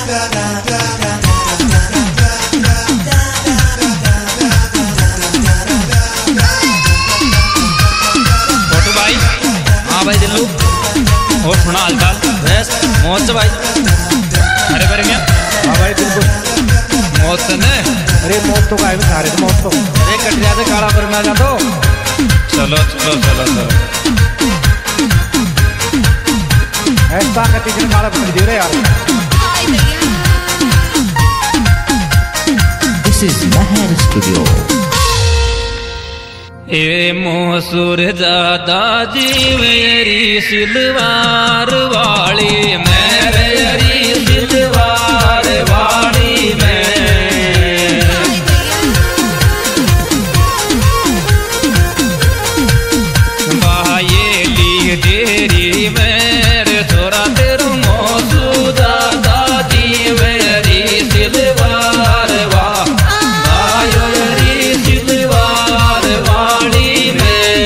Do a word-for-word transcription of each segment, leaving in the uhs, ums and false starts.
छोटू भाई। हाँ भाई दिल्लू और सुना हालचाल मौत से भाई। अरे बड़े क्या? हाँ भाई बिल्कुल मौत से ने। अरे मौत तो काय में खा रहे थे मौत तो अरे कटिया से काला पर मैं जाता हूँ। चलो चलो चलो चलो ऐसा कटी जन काला पर दे रहे यार। This is Mahar Studio. ए मोसुर दादा जीवेरी सिलवार वाली मेरी सिलवार वाली में बाये ली तेरी मेरे छोरा तेरू मोसुर दादा जीवेरी सिलवार वाली बायोरी सिलवार वाली में।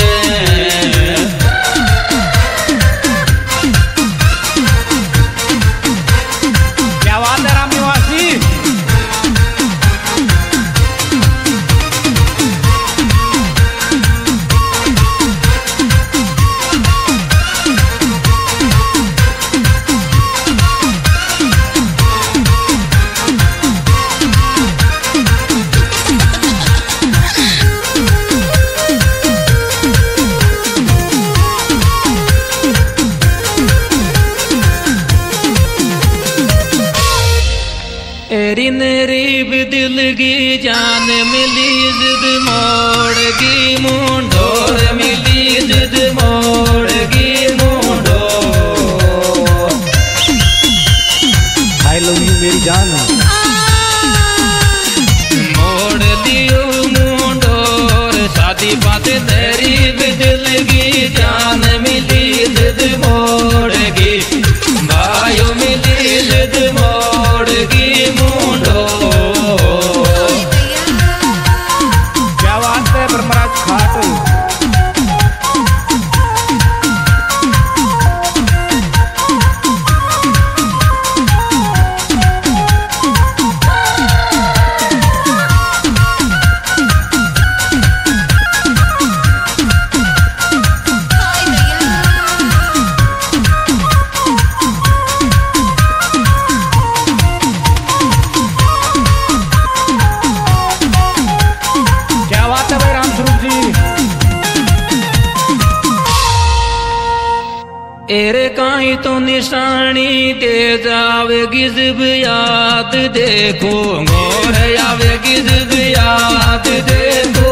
क्या बात है राम निवासी। एरी नरीब दिल की जान मिली जिद मोड़गी मुंडोर मिली जिद मोड़गी मुंडो। आई लव यू मेरी जान। मोड़ लियो मुंडोर शादी बात नरीब दिल की जान मिली जिद मोड़गी भाइयों मिली जिद मोड़गी मुंडो। क्या बात है ब्रह्मराज खाट। क्या बात है भाई रामस्वरूप जी। एरे काई तो निशानी दे जावेगी जिब याद देखो गोर आवेगी जिब याद देखो।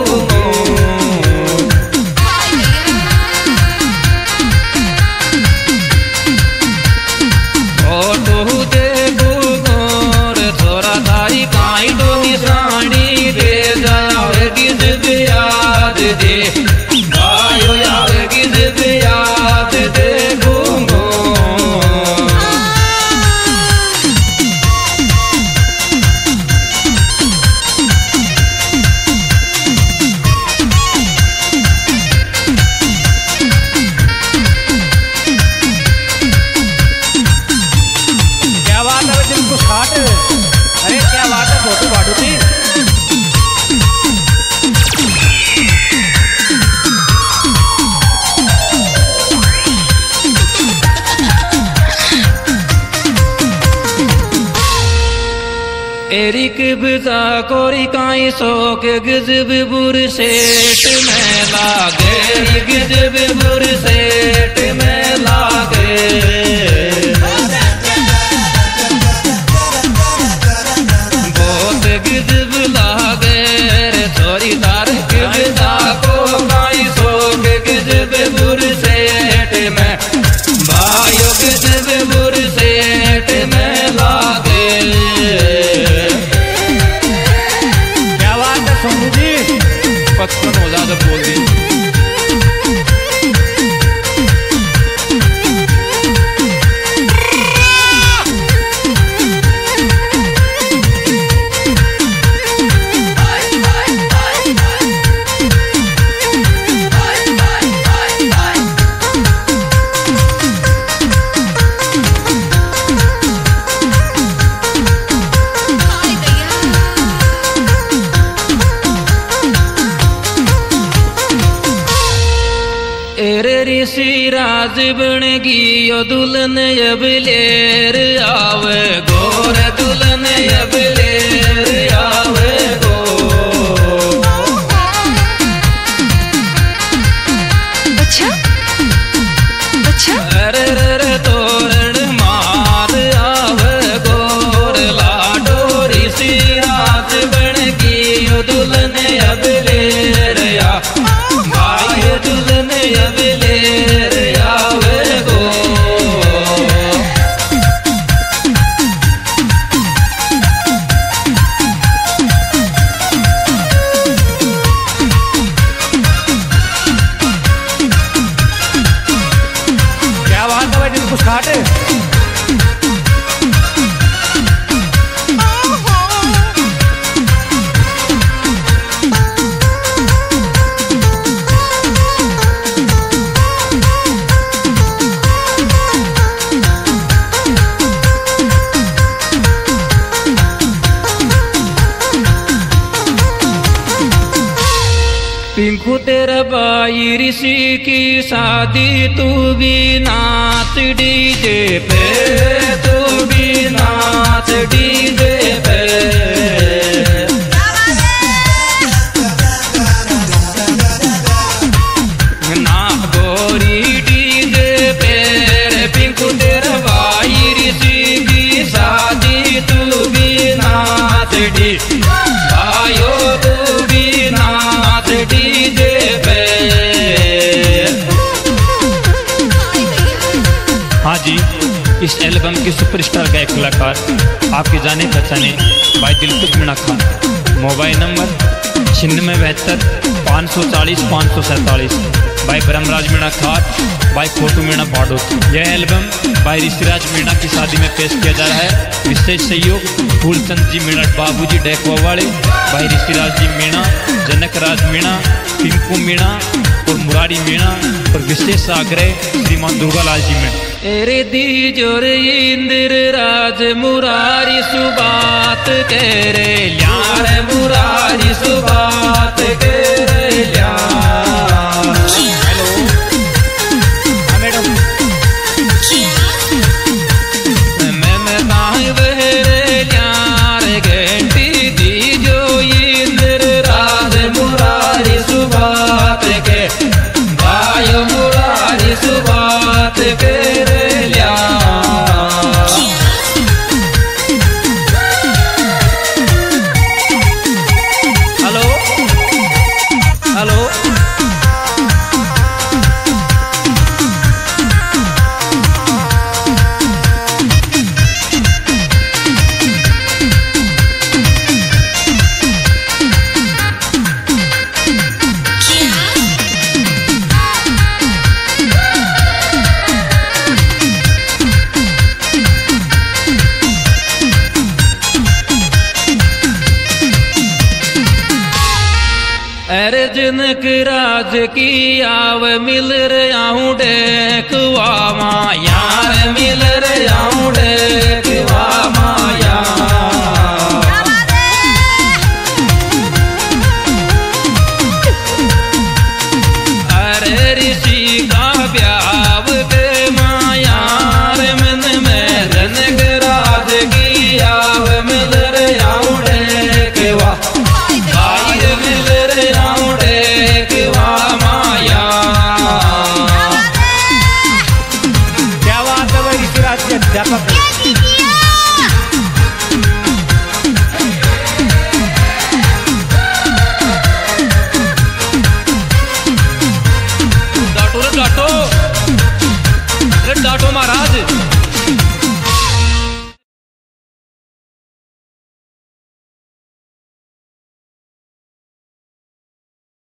फोटो देखो गोर थोड़ा तारी काई तो निशानी दे जावेगी जिब याद दे भाइयों आवेगी जिब याद देखो। क्या बात है दिल को खाट। अरे क्या बात है फोटो बाडू थी। एरिक बिजा कोरी काई सोक गिजब बुर सेठ में लागे गिजब बुर सेठ में लागे। बहुत गिजब लागे रे छोरी तार गिजा को काई सोक गिजब बुर सेठ में भाइयों गिजब बुर सेठ में लागे। सोनू जी पचपन हो ज्यादा बोल दी। ऋषि राज बन गियो दुल्हन अब लेर आवे गोर दुल्हन अब लेर आवे गो। अच्छा अच्छा अरे रे तोरण मार आवे गोर लाडो ऋषि राज बन गियो दुल्हन अब लेर आ भाई दुल्हन अब लेर आवे गो। क्या बात है भाई, दिल कुछ काटे। पिंकू तेरा भाई ऋषि की शादी तू भी नाच डीजे पे तू भी नाच डीजे पे ना गोरी डीजे पे रे पिंकू तेरा भाई ऋषि की शादी तू भी नाच डी भाइयों तू भी नाच डीजे पे। हाँ जी, इस एल्बम के सुपरस्टार गायक कलाकार आपके जाने पहचाने भाई दिलकुश मीणा खान। मोबाइल नंबर छिन्नवे बहत्तर पाँच सौ चालीस पाँच सौ सैंतालीस। भाई ब्रह्मराज मीणा खान, भाई खोटू मीणा बाडो। यह एल्बम भाई ऋषिराज मीणा की शादी में पेश किया जा रहा है। विशेष सहयोग फूलचंद जी मीणा, बाबूजी डेकवा वाले, भाई ऋषिराज जी मीणा, जनकराज मीणा, पिंकू मीणा और मुरारी मीणा और विशेष आग्रह श्रीमान दुर्गालाल जी मीणा। एरे दी जोर इंदिर राज मुरारी सुबात कह रे ल्यार मुरारी सुबात कह रे ल्यार। हेलो हाँ मैडम। मैं मैं तांग बहरे ल्यार घंटी दी जो इंदिर राज मुरारी सुबात के भाई मुरारी सुबात के रे ल्यार। हेलो हेलो अरे जनक राज की आव मिल रहा हूँ डेकवा माया मिल रहा हूँ डेकवा माया। अरे ऋषि का ब्याव के माया मन में जनक राज की आव मिल रहा हूँ डेकवा मिल रहा हूँ डेकवा माया। क्या बात है भाई, ऋषिराज के अध्यापक। डाटो रे डाटो, अरे डाटो महाराज।